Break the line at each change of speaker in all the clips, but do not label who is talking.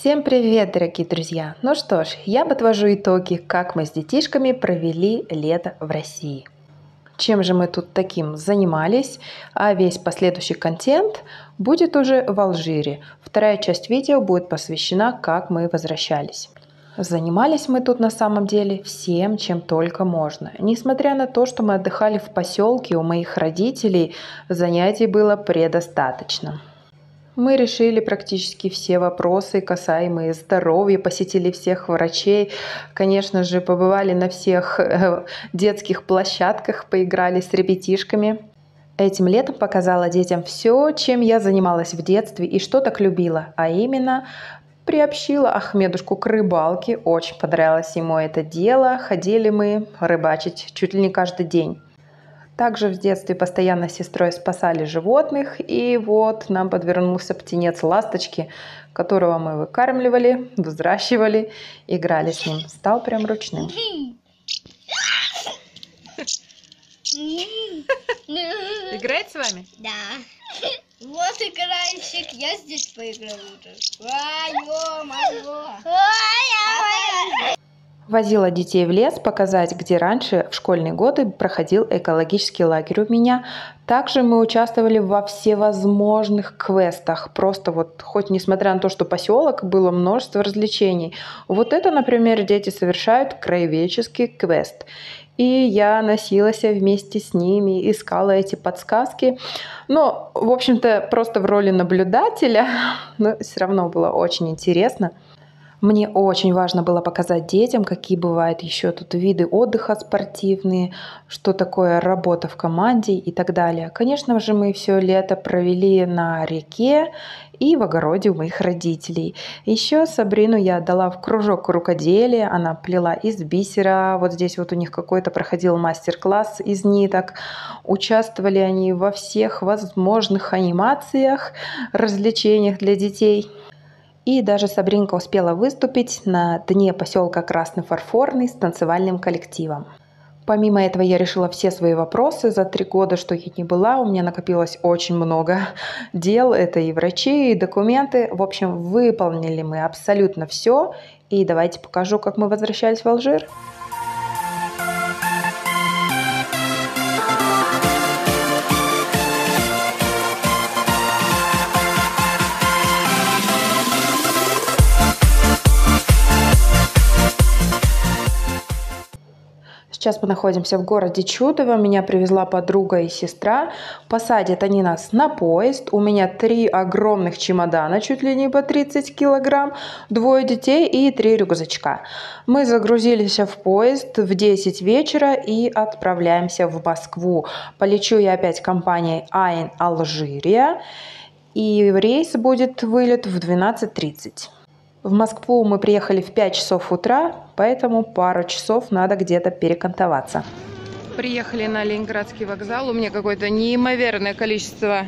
Всем привет, дорогие друзья! Ну что ж, я подвожу итоги, как мы с детишками провели лето в России. Чем же мы тут таким занимались, а весь последующий контент будет уже в Алжире. Вторая часть видео будет посвящена, как мы возвращались. Занимались мы тут на самом деле всем, чем только можно. Несмотря на то, что мы отдыхали в поселке у моих родителей, занятий было предостаточно. Мы решили практически все вопросы, касаемые здоровья, посетили всех врачей, конечно же, побывали на всех детских площадках, поиграли с ребятишками. Этим летом показала детям все, чем я занималась в детстве и что так любила, а именно приобщила Ахмедушку к рыбалке, очень понравилось ему это дело, ходили мы рыбачить чуть ли не каждый день. Также в детстве постоянно с сестрой спасали животных, и вот нам подвернулся птенец ласточки, которого мы выкармливали, взращивали, играли с ним. Стал прям ручным. Играет с вами?
Да. Вот экранчик, я здесь поиграю уже.
Возила детей в лес показать, где раньше в школьные годы проходил экологический лагерь у меня. Также мы участвовали во всевозможных квестах. Просто вот, хоть несмотря на то, что поселок, было множество развлечений. Вот это, например, дети совершают краеведческий квест. И я носилась вместе с ними, искала эти подсказки. Но, в общем-то, просто в роли наблюдателя, но все равно было очень интересно. Мне очень важно было показать детям, какие бывают еще тут виды отдыха спортивные, что такое работа в команде и так далее. Конечно же, мы все лето провели на реке и в огороде у моих родителей. Еще Сабрину я отдала в кружок рукоделия, она плела из бисера, вот здесь вот у них какой-то проходил мастер-класс из ниток. Участвовали они во всех возможных анимациях, развлечениях для детей. И даже Сабринка успела выступить на дне поселка Красный Фарфорный с танцевальным коллективом. Помимо этого я решила все свои вопросы. За 3 года, что я не была, у меня накопилось очень много дел. Это и врачи, и документы. В общем, выполнили мы абсолютно все. И давайте покажу, как мы возвращались в Алжир. Сейчас мы находимся в городе Чудово. Меня привезла подруга и сестра. Посадят они нас на поезд. У меня 3 огромных чемодана, чуть ли не по 30 килограмм, 2 детей и 3 рюкзачка. Мы загрузились в поезд в 10 вечера и отправляемся в Москву. Полечу я опять компанией Ain Algeria. И рейс будет вылет в 12:30. В Москву мы приехали в 5 часов утра, поэтому пару часов надо где-то перекантоваться. Приехали на Ленинградский вокзал. У меня какое-то неимоверное количество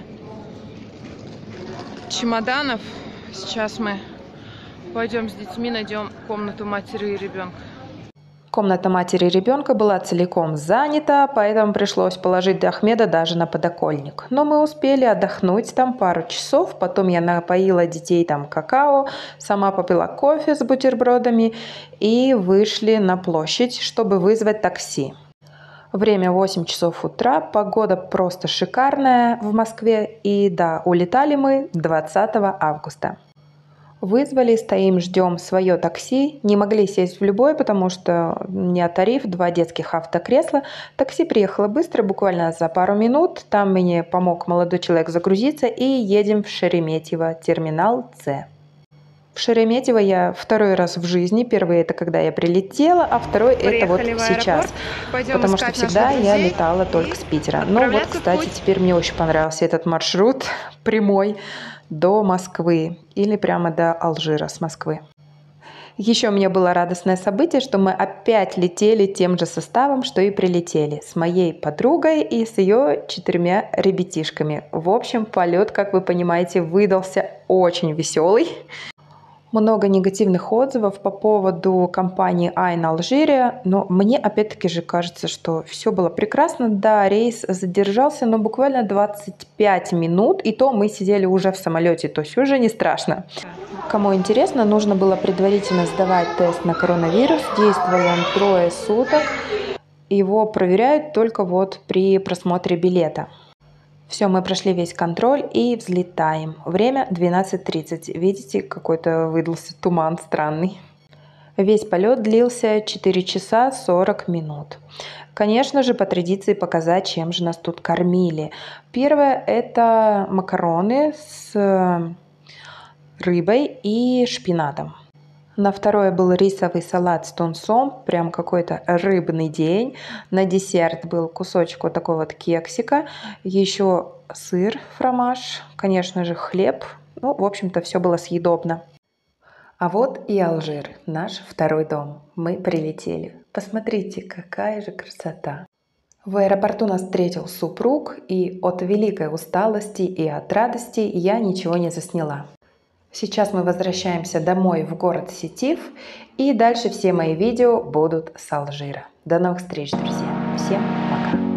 чемоданов. Сейчас мы пойдем с детьми, найдем комнату матери и ребенка. Комната матери и ребенка была целиком занята, поэтому пришлось положить Ахмеда даже на подоконник. Но мы успели отдохнуть там пару часов, потом я напоила детей там какао, сама попила кофе с бутербродами и вышли на площадь, чтобы вызвать такси. Время 8 часов утра, погода просто шикарная в Москве, и да, улетали мы 20 августа. Вызвали, стоим, ждем свое такси. Не могли сесть в любой, потому что у меня тариф, 2 детских автокресла. Такси приехало быстро, буквально за пару минут. Там мне помог молодой человек загрузиться, и едем в Шереметьево, терминал С. В Шереметьево я 2-й раз в жизни. Первый это когда я прилетела, а 2-й это вот сейчас. Потому что всегда я летала только с Питера. Но вот, кстати, теперь мне очень понравился этот маршрут прямой до Москвы или прямо до Алжира с Москвы. Еще у меня было радостное событие, что мы опять летели тем же составом, что и прилетели. С моей подругой и с ее 4 ребятишками. В общем, полет, как вы понимаете, выдался очень веселый. Много негативных отзывов по поводу компании Айн Алжире, но мне опять-таки же кажется, что все было прекрасно. Да, рейс задержался, но буквально 25 минут, и то мы сидели уже в самолете, то есть уже не страшно. Кому интересно, нужно было предварительно сдавать тест на коронавирус. Действовал он 3 суток. Его проверяют только вот при просмотре билета. Все, мы прошли весь контроль и взлетаем. Время 12:30. Видите, какой-то выдался туман странный. Весь полет длился 4 часа 40 минут. Конечно же, по традиции показать, чем же нас тут кормили. Первое – это макароны с рыбой и шпинатом. На второе был рисовый салат с тунцом, прям какой-то рыбный день. На десерт был кусочек вот такого вот кексика, еще сыр, фромаж, конечно же хлеб. Ну, в общем-то, все было съедобно. А вот и Алжир, наш второй дом. Мы прилетели. Посмотрите, какая же красота. В аэропорту нас встретил супруг, и от великой усталости и от радости я ничего не засняла. Сейчас мы возвращаемся домой в город Сетиф, и дальше все мои видео будут с Алжира. До новых встреч, друзья. Всем пока.